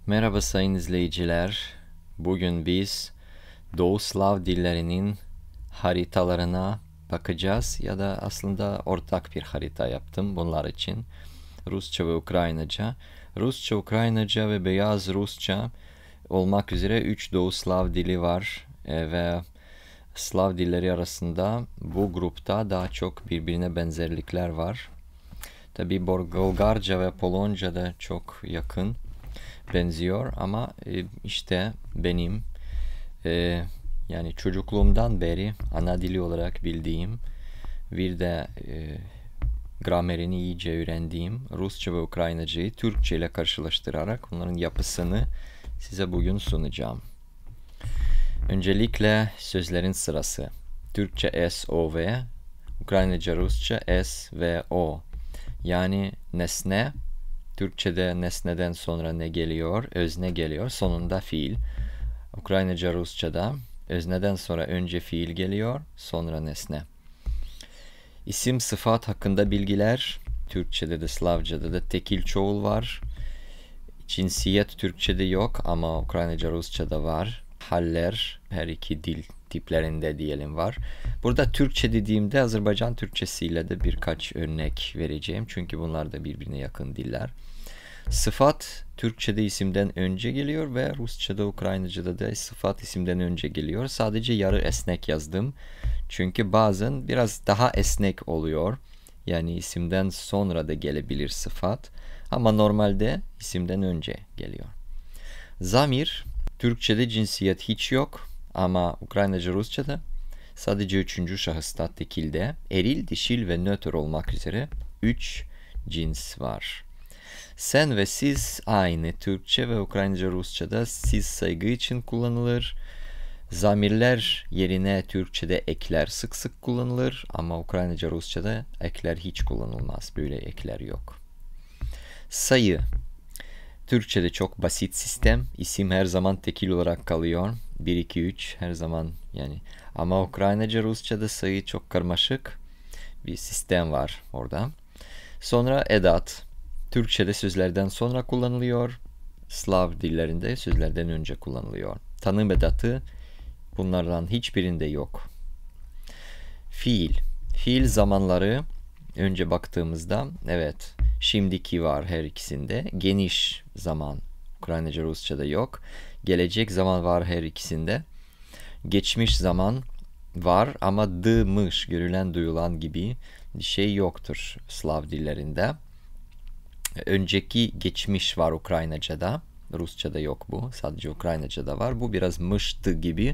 Merhaba sayın izleyiciler. Bugün biz Doğu Slav dillerinin haritalarına bakacağız ya da aslında ortak bir harita yaptım bunlar için. Rusça ve Ukraynaca. Rusça, Ukraynaca ve Beyaz Rusça olmak üzere 3 Doğu Slav dili var ve Slav dilleri arasında bu grupta daha çok birbirine benzerlikler var. Tabi Bulgarca ve Polonca da çok yakın benziyor ama işte benim yani çocukluğumdan beri ana dili olarak bildiğim bir de gramerini iyice öğrendiğim Rusça ve Ukraynacayı Türkçe ile karşılaştırarak onların yapısını size bugün sunacağım. Öncelikle sözlerin sırası. Türkçe S, O, V, Ukraynaca Rusça S, V, O. Yani nesne, Türkçe'de nesneden sonra ne geliyor? Özne geliyor. Sonunda fiil. Ukraynaca Rusça'da özneden sonra önce fiil geliyor, sonra nesne. İsim, sıfat hakkında bilgiler. Türkçe'de de Slavca'da da tekil çoğul var. Cinsiyet Türkçe'de yok ama Ukraynaca Rusça'da var. Haller her iki dil tiplerinde diyelim var. Burada Türkçe dediğimde Azerbaycan Türkçesiyle de birkaç örnek vereceğim. Çünkü bunlar da birbirine yakın diller. Sıfat Türkçe'de isimden önce geliyor ve Rusça'da, Ukraynaca'da da sıfat isimden önce geliyor. Sadece yarı esnek yazdım. Çünkü bazen biraz daha esnek oluyor. Yani isimden sonra da gelebilir sıfat. Ama normalde isimden önce geliyor. Zamir, Türkçe'de cinsiyet hiç yok ama Ukraynaca, Rusça'da sadece üçüncü şahısta tekilde eril, dişil ve nötr olmak üzere 3 cins var. Sen ve siz aynı Türkçe ve Ukraynaca, Rusça'da siz saygı için kullanılır. Zamirler yerine Türkçe'de ekler sık sık kullanılır ama Ukraynaca, Rusça'da ekler hiç kullanılmaz. Böyle ekler yok. Sayı. Türkçe'de çok basit sistem. İsim her zaman tekil olarak kalıyor. 1, 2, 3 her zaman yani. Ama Ukraynaca, Rusça'da sayı çok karmaşık bir sistem var orada. Sonra edat. Türkçe'de sözlerden sonra kullanılıyor. Slav dillerinde sözlerden önce kullanılıyor. Tanım edatı bunlardan hiçbirinde yok. Fiil. Fiil zamanları önce baktığımızda evet şimdiki var her ikisinde. Geniş zaman Ukraynaca, Rusça'da yok. Gelecek zaman var her ikisinde. Geçmiş zaman var ama dımış görülen duyulan gibi bir şey yoktur Slav dillerinde. Önceki geçmiş var Ukraynaca'da. Rusça'da yok bu. Sadece Ukraynaca'da var. Bu biraz mıştı gibi.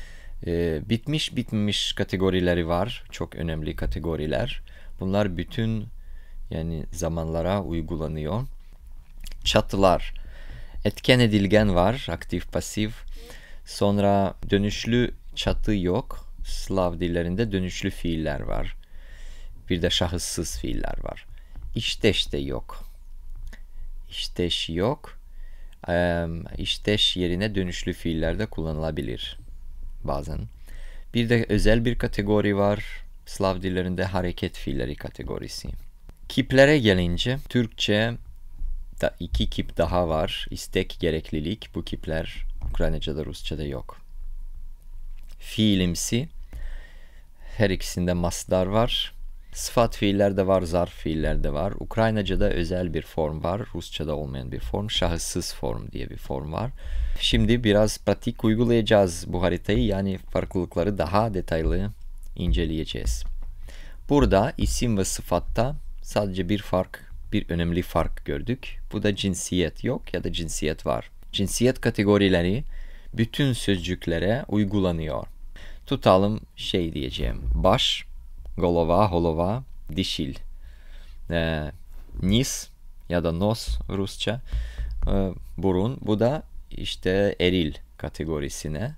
Bitmiş bitmemiş kategorileri var. Çok önemli kategoriler. Bunlar bütün yani zamanlara uygulanıyor. Çatılar. Etken edilgen var. Aktif pasif. Sonra dönüşlü çatı yok. Slav dillerinde dönüşlü fiiller var. Bir de şahıssız fiiller var. İşteş de yok. İşteş yok. İşteş yerine dönüşlü fiillerde kullanılabilir bazen. Bir de özel bir kategori var. Slav dillerinde hareket fiilleri kategorisi. Kiplere gelince Türkçe da 2 kip daha var. İstek, gereklilik. Bu kipler Ukraynaca'da, Rusça'da yok. Fiilimsi. Her ikisinde masdar var. Sıfat fiiller de var, zarf fiiller de var. Ukraynaca'da özel bir form var, Rusça'da olmayan bir form, şahıssız form diye bir form var. Şimdi biraz pratik uygulayacağız bu haritayı, yani farklılıkları daha detaylı inceleyeceğiz. Burada isim ve sıfatta sadece bir önemli fark gördük. Bu da cinsiyet yok ya da cinsiyet var. Cinsiyet kategorileri bütün sözcüklere uygulanıyor. Tutalım diyeceğim. Baş, golova, holova, dişil. Nis ya da nos Rusça, burun. Bu da işte eril kategorisine.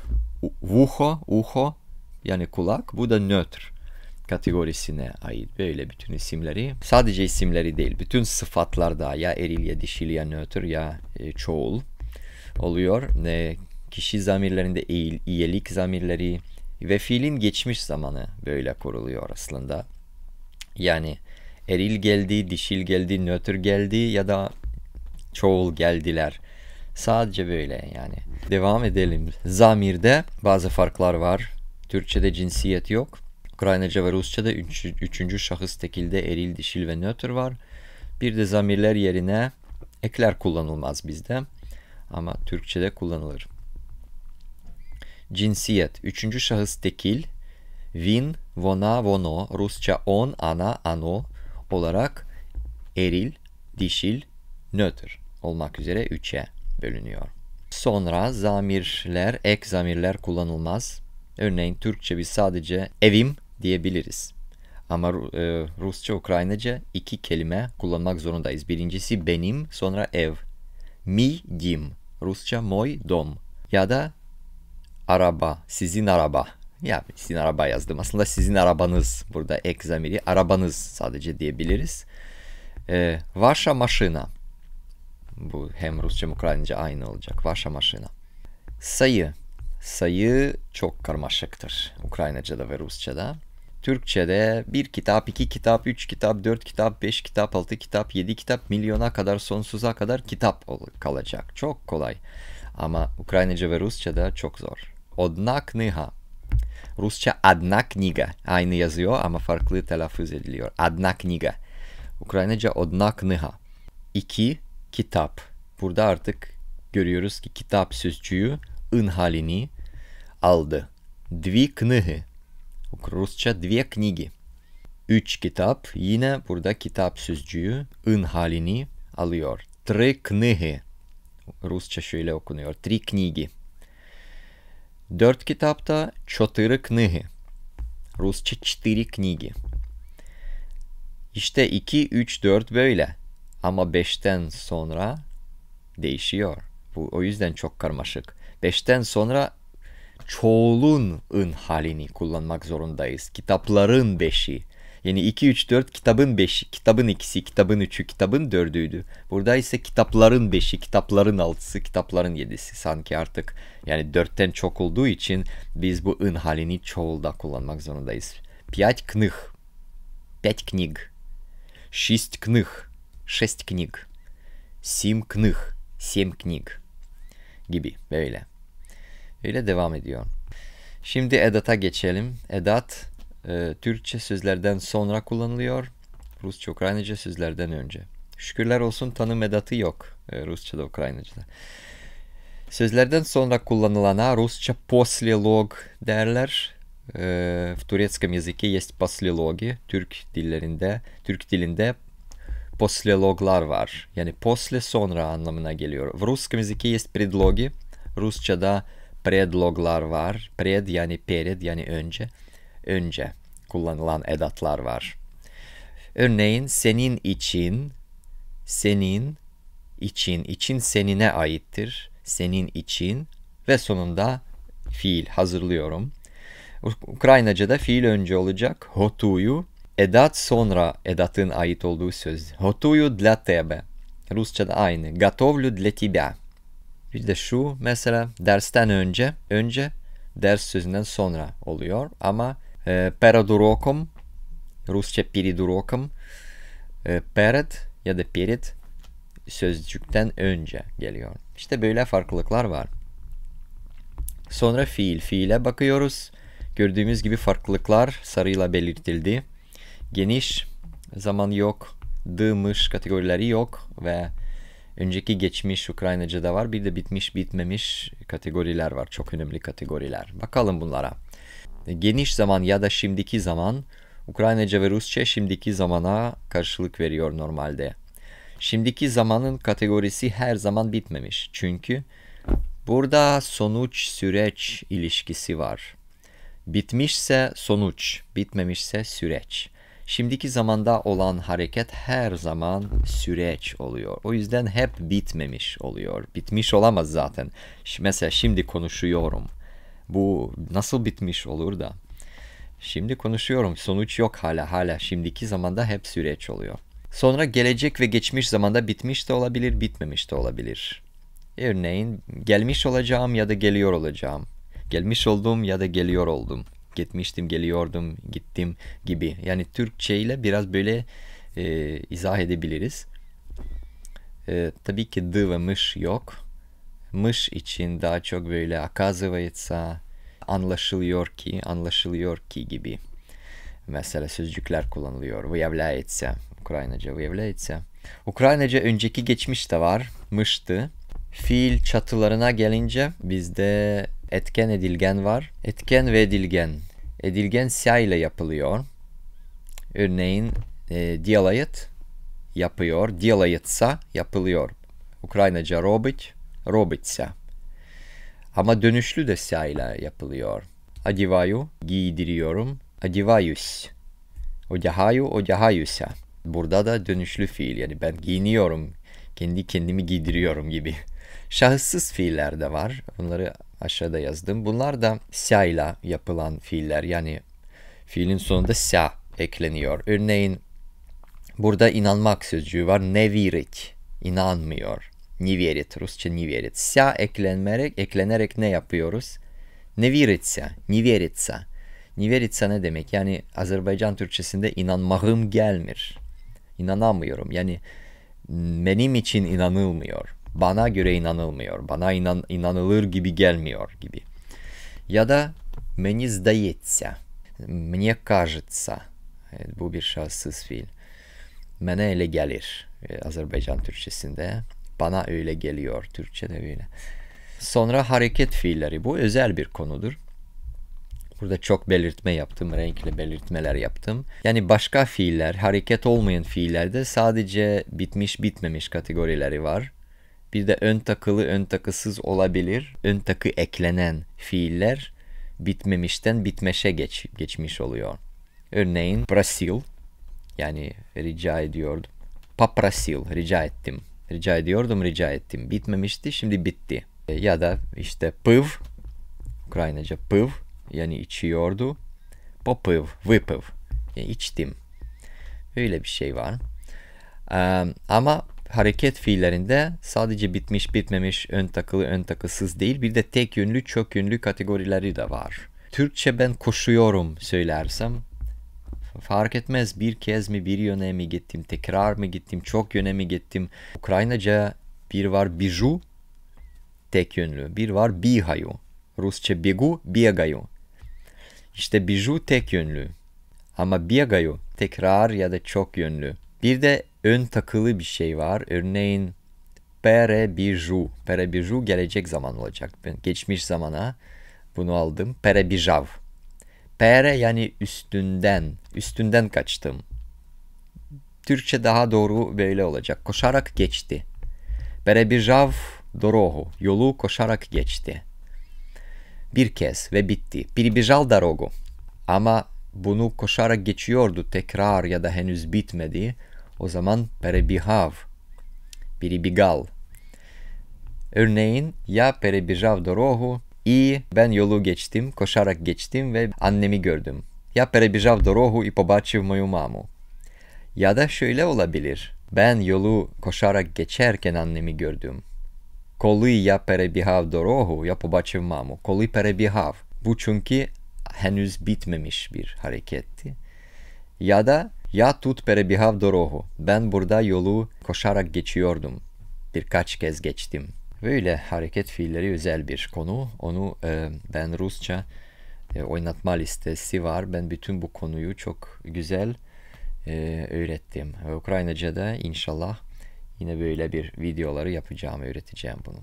Uho yani kulak. Bu da nötr kategorisine ait. Böyle bütün isimleri. Sadece isimleri değil. Bütün sıfatlarda ya eril ya dişil ya nötr ya çoğul oluyor. Kişi zamirlerinde iyilik zamirleri ve fiilin geçmiş zamanı böyle kuruluyor aslında. Yani eril geldi, dişil geldi, nötr geldi ya da çoğul geldiler Sadece böyle yani. Devam edelim. Zamirde bazı farklar var. Türkçe'de cinsiyet yok. Ukraynaca ve Rusça'da üçüncü şahıs tekilde eril, dişil ve nötr var. Bir de zamirler yerine ekler kullanılmaz bizde. Ama Türkçe'de kullanılır. Cinsiyet. Üçüncü şahıs tekil. Він, вона, воно, Rusça on, ana, ano olarak eril, dişil, nötr olmak üzere üçe bölünüyor. Sonra zamirler, ek zamirler kullanılmaz. Örneğin Türkçe biz sadece evim diyebiliriz. Ama Rusça, Ukraynaca iki kelime kullanmak zorundayız. Birincisi benim, sonra ev. Mi, dim. Rusça moy, dom. Ya da araba, sizin araba. Ya sizin araba yazdım. Aslında sizin arabanız burada ek zamiri. Arabanız sadece diyebiliriz. Ваша машина. Bu hem Rusça hem Ukraynaca aynı olacak. Ваша машина. Sayı. Sayı çok karmaşıktır. Ukraynaca'da ve Rusça'da. Türkçe'de bir kitap, iki kitap, üç kitap, dört kitap, beş kitap, altı kitap, yedi kitap, milyona kadar, sonsuza kadar kitap kalacak. Çok kolay. Ama Ukraynaca ve Rusça'da çok zor. Одна книга. Rusça одна книга. Aynı yazıyor ama farklı telaffuz ediliyor. Одна книга. Ukraynaca одна книга. İki kitap. Burada artık görüyoruz ki kitap sözcüğü ın halini aldı. Дві книги. Rusça две книги. Üç kitap. Yine burada kitap sözcüğü ın halini alıyor. Три книги. Rusça şöyle okunuyor. Три книги. Dört kitapta чотири книги. Rusça четыре книги. İşte 2, 3, 4 böyle. Ama 5'ten sonra değişiyor. Bu o yüzden çok karmaşık. 5'ten sonra çoğulun ın halini kullanmak zorundayız. Kitapların 5'i. Yani 2, 3, 4 kitabın 5'i, kitabın 2'si, kitabın 3'ü, kitabın 4'üydü. Burada ise kitapların 5'i, kitapların 6'sı, kitapların 7'si. Sanki artık yani 4'ten çok olduğu için biz bu ın halini çoğulda kullanmak zorundayız. 5 книг. 5 книг. 6 книг. 6 книг. 7 книг. 7 книг. Gibi böyle. Öyle devam ediyor. Şimdi edata geçelim. Edat Türkçe sözlerden sonra kullanılıyor. Rusça, Ukraynaca sözlerden önce. Şükürler olsun tanım edatı yok Rusça'da, Ukraynaca'da. Sözlerden sonra kullanılana Rusça послелог derler. В турецком языке есть послелоги. Türk dilinde послелогlar var. Yani posle sonra anlamına geliyor. В русском языке есть предлоги. Rusça'da predloglar var. Pred yani pered yani önce. Önce kullanılan edatlar var. Örneğin senin için, senin için senine aittir. Senin için ve sonunda fiil hazırlıyorum. Ukraynaca'da fiil önce olacak. Hotuyu, edat sonra edatın ait olduğu söz. Hotuyu для тебе. Rusça'da aynı. Готовлю для тебя. Bir de şu mesela dersten önce ders sözünden sonra oluyor ama перед уроком, Rusça перед уроком, перед ya da перед sözcükten önce geliyor. İşte böyle farklılıklar var. Sonra fiile bakıyoruz. Gördüğümüz gibi farklılıklar sarıyla belirtildi. Geniş zaman yok, dımış kategorileri yok ve önceki geçmiş Ukraynaca'da var. Bir de bitmiş bitmemiş kategoriler var. Çok önemli kategoriler. Bakalım bunlara. Geniş zaman ya da şimdiki zaman Ukraynaca ve Rusça şimdiki zamana karşılık veriyor normalde. Şimdiki zamanın kategorisi her zaman bitmemiş. Çünkü burada sonuç süreç ilişkisi var. Bitmişse sonuç, bitmemişse süreç. Şimdiki zamanda olan hareket her zaman süreç oluyor. O yüzden hep bitmemiş oluyor. Bitmiş olamaz zaten. Mesela şimdi konuşuyorum. Bu nasıl bitmiş olur da? Şimdi konuşuyorum. Sonuç yok hala. Şimdiki zamanda hep süreç oluyor. Sonra gelecek ve geçmiş zamanda bitmiş de olabilir, bitmemiş de olabilir. Örneğin gelmiş olacağım ya da geliyor olacağım. Gelmiş oldum ya da geliyor oldum. Gitmiştim, geliyordum, gittim gibi. Yani Türkçe ile biraz böyle izah edebiliriz. Tabii ki dı ve mış yok. mış için daha çok böyle оказывается, anlaşılıyor ki gibi. Mesela sözcükler kullanılıyor. Выявляется. Ukraynaca выявляется. Ukraynaca önceki geçmiş de var. Mıştı. Fiil çatılarına gelince bizde etken edilgen var. Etken ve edilgen. Edilgen ся ile yapılıyor. Örneğin делает yapıyor. Делается yapılıyor. Ukraynaca робить, робиться. Ama dönüşlü de ся ile yapılıyor. Одеваю, giydiriyorum. Одеваюсь. Одягаю, одягаюся. Burada da dönüşlü fiil. Yani ben giyiniyorum. Kendi kendimi giydiriyorum gibi. Şahıssız fiiller de var. Bunları aşağıda yazdım. Bunlar da ся ile yapılan fiiller. Yani fiilin sonunda ся ekleniyor. Örneğin burada inanmak sözcüğü var. Ne верить. İnanmıyor. Не верит. Rusça не верит. Ся eklenerek ne yapıyoruz? Ne верится. Не верится. Не верится ne demek? Yani Azerbaycan Türkçesinde inanmağım gelmir. İnanamıyorum. Yani benim için inanılmıyor. Bana göre inanılmıyor. Bana inanılır gibi gelmiyor gibi. Ya da meni здається. Мне кажется. Bu bir şahıssız fiil. Mene öyle gelir. Azerbaycan Türkçesinde. Bana öyle geliyor. Türkçe'de öyle. Sonra hareket fiilleri. Bu özel bir konudur. Burada çok belirtme yaptım. Renkli belirtmeler yaptım. Yani başka fiiller, hareket olmayan fiillerde sadece bitmiş bitmemiş kategorileri var. Bir de ön takılı, ön takısız olabilir. Ön takı eklenen fiiller bitmemişten bitmeşe geçmiş oluyor. Örneğin просил, yani rica ediyordum. Попросил, rica ettim. Rica ediyordum, rica ettim. Bitmemişti, şimdi bitti. Ya da işte пив, Ukraynaca пив, yani içiyordu. Попив, выпив, yani içtim. Öyle bir şey var. Ama hareket fiillerinde sadece bitmiş bitmemiş, ön takılı ön takısız değil, bir de tek yönlü çok yönlü kategorileri de var. Türkçe ben koşuyorum söylersem fark etmez bir kez mi, bir yöne mi gittim, tekrar mı gittim, çok yöne mi gittim. Ukraynaca bir var bijou, tek yönlü, bir var bihаю. Rusça begu, bегаю. İşte bijou tek yönlü. Ama bегаю tekrar ya da çok yönlü. Bir de ön takılı bir şey var. Örneğin перебежу. Перебежу gelecek zaman olacak. Ben geçmiş zamana bunu aldım. Перебежав. Pere yani üstünden kaçtım. Türkçe daha doğru böyle olacak. Koşarak geçti. Перебежав дорогу. Yolu koşarak geçti. Bir kez ve bitti. Перебежал дорогу. Ama bunu koşarak geçiyordu tekrar ya da henüz bitmedi. O zaman перебегав. Перебегал. Örneğin я перебежав дорогу. Ben yolu geçtim, koşarak geçtim ve annemi gördüm. Я перебежав дорогу и побачив мою маму. Ya da şöyle olabilir. Ben yolu koşarak geçerken annemi gördüm. Коли я перебігав дорогу, я побачив маму. Коли перебігав. Bu çünkü henüz bitmemiş bir hareketti. Ya da я тут перебігав дорогу. Ben burada yolu koşarak geçiyordum. Birkaç kez geçtim. Böyle hareket fiilleri özel bir konu. Onu ben Rusça oynatma listesi var. Ben bütün bu konuyu çok güzel öğrettim. Ukraynaca'da inşallah yine böyle bir videoları yapacağım, öğreteceğim bunu.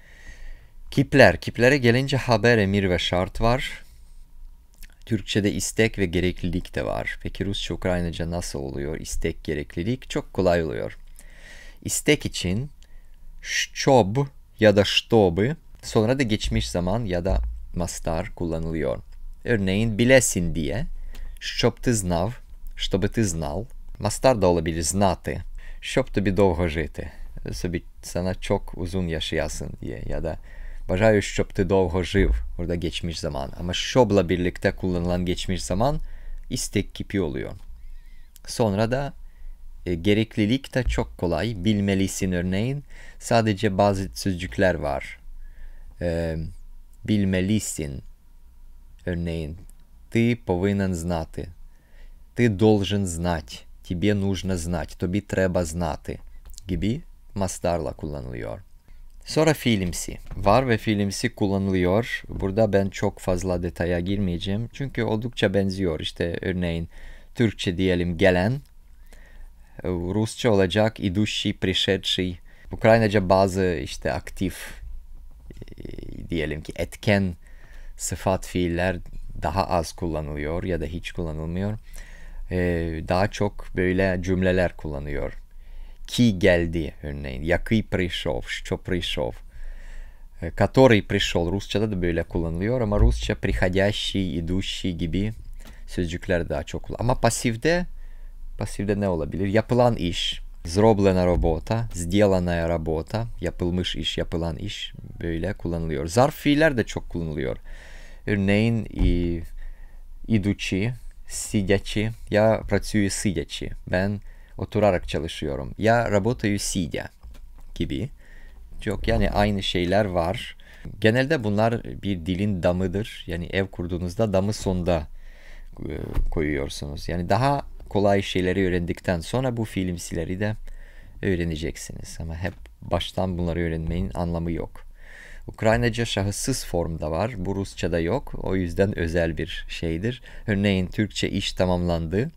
Kipler. Kiplere gelince haber, emir ve şart var. Türkçe'de istek ve gereklilik de var. Peki Rusça, Ukraynaca nasıl oluyor? İstek, gereklilik çok kolay oluyor. İstek için щоб ya da чтобы, sonra da geçmiş zaman ya da mastar kullanılıyor. Örneğin bilesin diye щоб ти знав, щоби ти знал. Mastar da olabilir знати. Щоб тобі довго жити. Sana çok uzun yaşayasın diye ya da bажаю, щоб ти довго жив. Burada geçmiş zaman. Ama şobla birlikte kullanılan geçmiş zaman istek kipi oluyor. Sonra da gereklilik de çok kolay. Bilmelisin örneğin. Sadece bazı sözcükler var. Bilmelisin. Örneğin. Ти повинен знати. Ти должен знать. Тебе нужно знать. Тобі треба знати. Gibi mastarla kullanılıyor. Sonra fiilimsi. Var ve fiilimsi kullanılıyor. Burada ben çok fazla detaya girmeyeceğim. Çünkü oldukça benziyor. İşte örneğin Türkçe diyelim gelen. Rusça olacak idущий, пришедший. Ukraynaca bazı işte aktif diyelim ki etken sıfat fiiller daha az kullanılıyor ya da hiç kullanılmıyor. Daha çok böyle cümleler kullanıyor. Ki geldi örneğin. Який прийшов, що прийшов. Который пришел. Rusça'da da böyle kullanılıyor ama Rusça приходящий, идущий gibi sözcükler daha çok kullanılıyor. Ama pasifde ne olabilir? Yapılan iş. Zroblena robota, сделанная работа, yapılmış iş, yapılan iş böyle kullanılıyor. Zarf fiiller de çok kullanılıyor. Örneğin ідучи, сидячи, я працюю сидячи. Ben oturarak çalışıyorum. Ya работаю сидя gibi. Çok yani aynı şeyler var. Genelde bunlar bir dilin damıdır. Yani ev kurduğunuzda damı sonda koyuyorsunuz. Yani daha kolay şeyleri öğrendikten sonra bu fiilimsileri de öğreneceksiniz. Ama hep baştan bunları öğrenmenin anlamı yok. Ukraynaca şahıssız formda var. Bu Rusça'da yok. O yüzden özel bir şeydir. Örneğin Türkçe iş tamamlandı.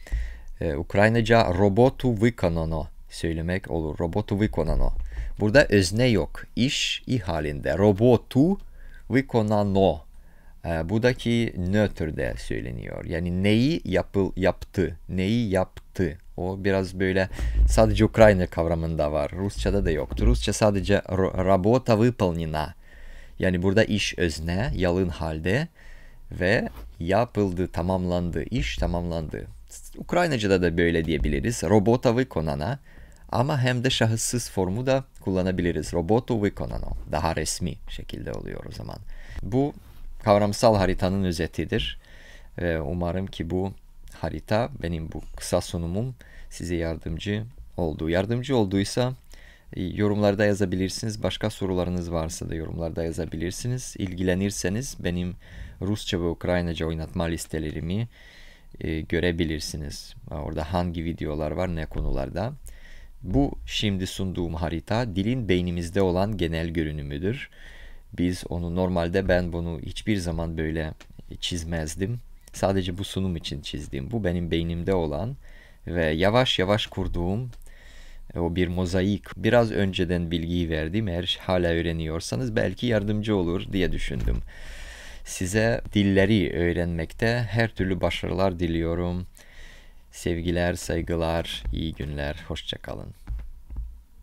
Ukraynaca robotu vykonano söylemek olur. Robotu vykonano. Burada özne yok. İş i halinde. Robotu vykonano. Buradaki nötrde söyleniyor. Yani neyi yaptı. Neyi yaptı. O biraz böyle sadece Ukrayna kavramında var. Rusça'da da yoktur. Rusça sadece работа выполнена. Yani burada iş özne, yalın halde ve yapıldı, tamamlandı, iş tamamlandı. Ukraynaca'da da böyle diyebiliriz. Robota vykonana ama hem de şahıssız formu da kullanabiliriz. Robotu vykonano. Daha resmi şekilde oluyor o zaman. Bu kavramsal haritanın özetidir. Umarım ki bu harita benim bu kısa sunumum size yardımcı oldu. Yardımcı olduysa yorumlarda yazabilirsiniz. Başka sorularınız varsa da yorumlarda yazabilirsiniz. İlgilenirseniz benim Rusça ve Ukraynaca oynatma listelerimi görebilirsiniz. Orada hangi videolar var, ne konularda. Bu şimdi sunduğum harita dilin beynimizde olan genel görünümüdür. Biz onu normalde ben bunu hiçbir zaman böyle çizmezdim. Sadece bu sunum için çizdim. Bu benim beynimde olan ve yavaş yavaş kurduğum o bir mozaik. Biraz önceden bilgiyi verdim. Eğer hala öğreniyorsanız belki yardımcı olur diye düşündüm. Size dilleri öğrenmekte her türlü başarılar diliyorum. Sevgiler, saygılar, iyi günler, hoşça kalın.